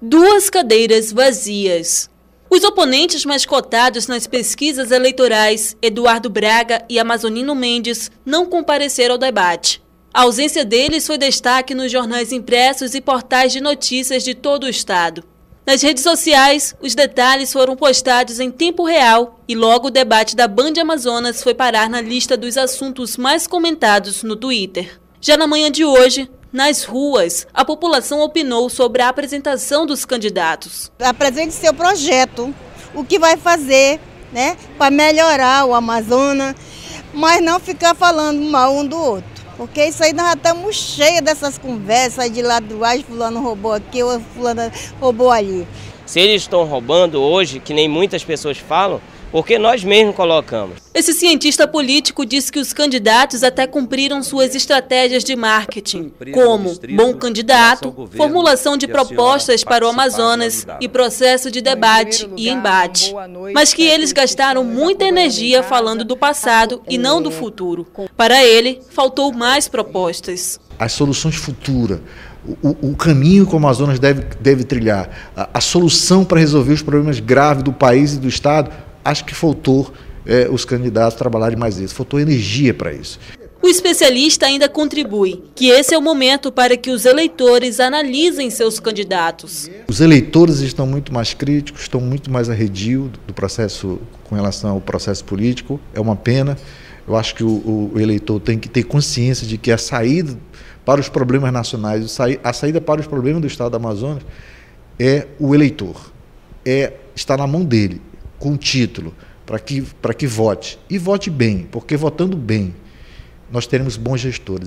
2 cadeiras vazias. Os oponentes mais cotados nas pesquisas eleitorais, Eduardo Braga e Amazonino Mendes, não compareceram ao debate. A ausência deles foi destaque nos jornais impressos e portais de notícias de todo o estado. Nas redes sociais, os detalhes foram postados em tempo real e logo o debate da Band Amazonas foi parar na lista dos assuntos mais comentados no Twitter. Já na manhã de hoje, nas ruas, a população opinou sobre a apresentação dos candidatos. Apresente seu projeto, o que vai fazer, né, para melhorar o Amazonas, mas não ficar falando mal um do outro. Porque isso aí nós já estamos cheios dessas conversas de lá do lado, fulano roubou aqui, ou fulano roubou ali. Se eles estão roubando hoje, que nem muitas pessoas falam, porque nós mesmos colocamos. Esse cientista político disse que os candidatos até cumpriram suas estratégias de marketing, como bom candidato, formulação de propostas para o Amazonas e processo de debate e embate. Mas que eles gastaram muita energia falando do passado e não do futuro. Para ele, faltou mais propostas. As soluções futuras, o caminho que o Amazonas deve trilhar, a solução para resolver os problemas graves do país e do Estado, acho que faltou os candidatos trabalharem mais isso, faltou energia para isso. O especialista ainda contribui que esse é o momento para que os eleitores analisem seus candidatos. Os eleitores estão muito mais críticos, estão muito mais arredios do processo com relação ao processo político, é uma pena. Eu acho que o eleitor tem que ter consciência de que a saída para os problemas nacionais, a saída para os problemas do Estado do Amazonas é o eleitor, está na mão dele, com título, para que vote. E vote bem, porque votando bem, nós teremos bons gestores.